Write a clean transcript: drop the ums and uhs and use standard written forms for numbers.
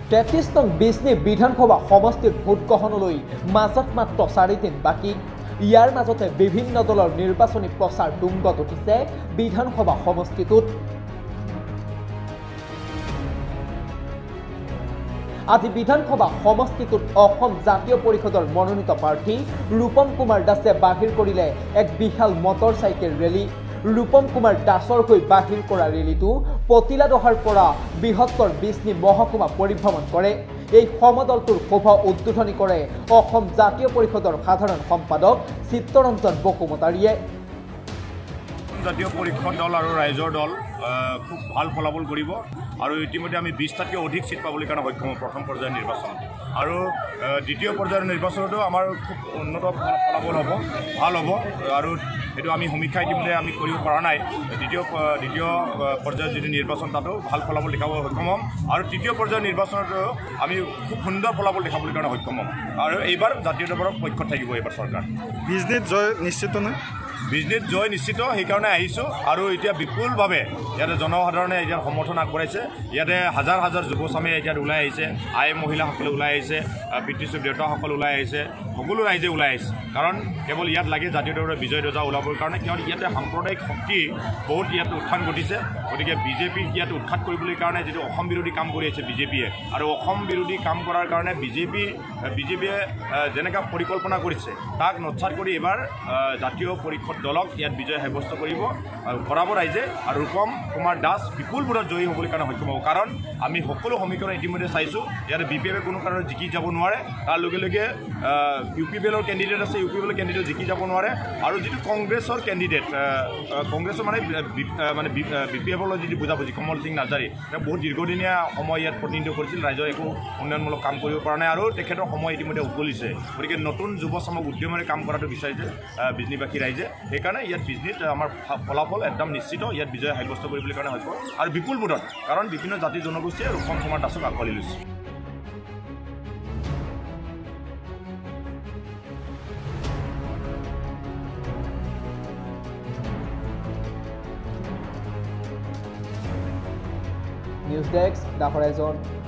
33 নং বিজনী বিধানসভা সমষ্টিৰ ভোট গ্ৰহণলৈ মাজত মাত্ৰ 4 দিন বাকী। ইয়াৰ মাজতে বিভিন্ন দলৰ নিৰ্বাচনী প্ৰচাৰ তুংগত উঠিছে বিধানসভা সমষ্টিটোত। আজি বিধানসভা সমষ্টিটোত অসম জাতীয় পৰিষদৰ মনোনীত প্ৰাৰ্থী ৰূপম কুমাৰ দাসে বাহিৰ কৰিলে এক বিশাল মটৰচাইকেল ৰেলী। ৰূপম কুমাৰ দাসৰ হৈ বাহিৰ কৰা ৰেলীটো পতিলাদহাৰ পৰা বৃহত্তৰ বিজনী মহকুমা পৰিভ্ৰমণ কৰে। এই সমদলটোৰ শোভা উদ্বোধনী কৰে অসম জাতীয় পৰিষদৰ সাধাৰণ সম্পাদক চিত্তৰঞ্জন বসুমতাৰীয়ে। জাতীয় পৰিষদ দল আৰু ৰাইজৰ দল খুব ভাল ফলাফল কৰিব আৰু ইতিমধ্যে আমি 20টাতকৈ অধিক সিট পাবলৈ কাৰণে সক্ষম প্ৰথম পৰ্যায়ৰ নিৰ্বাচন আৰু দ্বিতীয় পৰ্যায়ৰ নিৰ্বাচনতো আমাৰ খুব উন্নত ফলাফল হ'ব, ভাল হ'ব আৰু সেইটো আমি সমীক্ষা ইতিমধ্যে আমি কৰিব পৰা নাই। দ্বিতীয় পৰ্যায়ৰ যিটো নিৰ্বাচন তাতো ভাল ফলাফল দেখাব সক্ষম হ'ম আৰু তৃতীয় পৰ্যায়ৰ নিৰ্বাচনতো আমি খুব সুন্দৰ ফলাফল দেখাবলৈ কাৰণে সক্ষম হ'ম আৰু এইবাৰ জাতীয় দলৰ পক্ষত থাকিব এইবাৰ চৰকাৰ। বিজনেছ জয় নিশ্চিত নে? বিজনেছ জয় নিশ্চিত, সেইকাৰণে আহিছোঁ আৰু এতিয়া বিপুলভাৱে ইয়াতে জনসাধাৰণে এতিয়া সমৰ্থন আগবঢ়াইছে। ইয়াতে হাজাৰ হাজাৰ যুৱচামে এতিয়া ওলাই আহিছে, মহিলাসকলে ওলাই আহিছে, পিতৃ দেউতাসকল ওলাই আহিছে, সকলো ৰাইজে ওলাই আহিছে। কাৰণ কেৱল ইয়াত লাগে জাতীয় দলৰ বিজয় ধ্বজা ওলাবৰ কাৰণে, কিয়নো ইয়াতে সাম্প্ৰদায়িক শক্তি বহুত ইয়াত উত্থান ঘটিছে। গতিকে বিজেপিক ইয়াত উৎখাত কৰিবলৈ কাৰণে যিটো অসম বিৰোধী কাম কৰি আছে বিজেপিয়ে, আৰু অসম বিৰোধী কাম কৰাৰ কাৰণে বিজেপিয়ে যেনেকৈ পৰিকল্পনা কৰিছে তাক নৎসাত কৰি এইবাৰ জাতীয় পৰিষদ দলক ইয়াত বিজয় সাব্যস্ত কৰাব ৰাইজে আৰু ৰূপম কুমাৰ দাস বিপুল ভোটত জয়ী হ'বলৈ কাৰণে সক্ষম হ'ব। কাৰণ আমি সকলো সমীকৰণ ইতিমধ্যে চাইছোঁ, ইয়াতে বি পি এফে কোনো কাৰণত জিকি যাব নোৱাৰে। তাৰ লগে লগে ইউ পি পি এলৰ কেণ্ডিডেট আছে, ইউ পি পি এলৰ কেণ্ডিডেট জিকি যাব নোৱাৰে আৰু যিটো কংগ্ৰেছৰ কেণ্ডিডেট, কংগ্ৰেছৰ মানে বি পি এফৰ যিটো বুজাবুজি কমল সিং নাৰ্জাৰী, তেওঁ বহুত দীৰ্ঘদিনীয়া সময় ইয়াত প্ৰতিনিধিত্ব কৰিছিল, ৰাইজৰ একো উন্নয়নমূলক কাম কৰিব পৰা নাই আৰু তেখেতৰ সময় ইতিমধ্যে উকলিছে। গতিকে নতুন যুৱচামক উদ্যমেৰে কাম কৰাটো বিচাৰিছে বিজনীবাসী ৰাইজে। সেইকাৰণে ইয়াত বিজনীত আমাৰ ফলাফল একদম নিশ্চিত, ইয়াত বিজয় সাব্যস্ত কৰিবলৈ কাৰণে হ'ব আৰু বিপুল ভোটত, কাৰণ বিভিন্ন জাতি জনগোষ্ঠীয়ে ৰূপম কুমাৰ দাসক আঁকোৱালি লৈছে। News desk, the horizon.